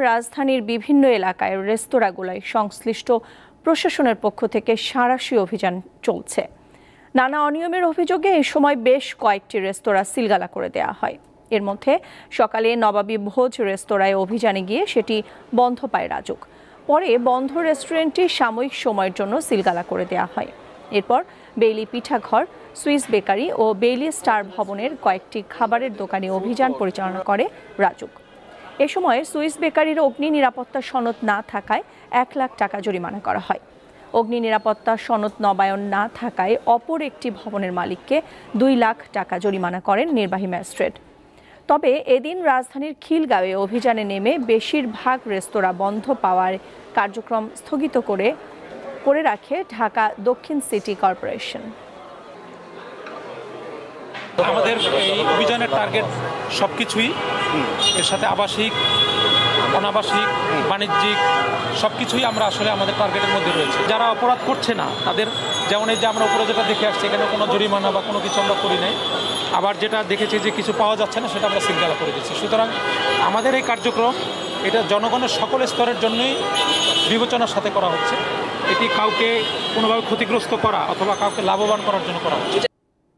রাজধানীর বিভিন্ন এলাকায় রেস্তোরাঁগুলোয় সংশ্লিষ্ট প্রশাসনের পক্ষ থেকে সাঁড়াশি অভিযান চলছে। নানা অনিয়মের অভিযোগে এই সময় বেশ কয়েকটি রেস্তোরাঁ সিলগালা করে দেওয়া হয়। এর মধ্যে সকালে নবাবী ভোজ রেস্তোরাঁয় অভিযানে গিয়ে সেটি বন্ধ পায় রাজুক। পরে বন্ধ রেস্টুরেন্টটি সাময়িক সময়ের জন্য সিলগালা করে দেওয়া হয়। এরপর বেইলি পিঠাঘর, সুইস বেকারি ও বেইলি স্টার ভবনের কয়েকটি খাবারের দোকানে অভিযান পরিচালনা করে রাজুক। এ সময় সুইস বেকারির অগ্নি নিরাপত্তা সনদ না থাকায় ১ লাখ টাকা জরিমানা করা হয়। অগ্নি নিরাপত্তা সনদ নবায়ন না থাকায় অপর একটি ভবনের মালিককে ২ লাখ টাকা জরিমানা করেন নির্বাহী ম্যাজিস্ট্রেট। তবে এদিন রাজধানীর খিলগাঁওয়ে অভিযানে নেমে বেশিরভাগ রেস্তোরাঁ বন্ধ পাওয়ার কার্যক্রম স্থগিত করে রাখে ঢাকা দক্ষিণ সিটি কর্পোরেশন। আমাদের এই অভিযানের টার্গেট সবকিছুই, এর সাথে আবাসিক, অনাবাসিক, বাণিজ্যিক সবকিছুই আমরা আসলে আমাদের টার্গেটের মধ্যে রয়েছে। যারা অপরাধ করছে না তাদের, যেমন এই যে আমরা উপরে যেটা দেখে আসছি, এখানে কোনো জরিমানা বা কোনো কিছু আমরা করি নাই। আবার যেটা দেখেছি যে কিছু পাওয়া যাচ্ছে না, সেটা আমরা সিলগালা করে দিচ্ছি। সুতরাং আমাদের এই কার্যক্রম এটা জনগণের সকল স্তরের জন্যই বিবেচনার সাথে করা হচ্ছে। এটি কাউকে কোনোভাবে ক্ষতিগ্রস্ত করা অথবা কাউকে লাভবান করার জন্য করা হচ্ছে।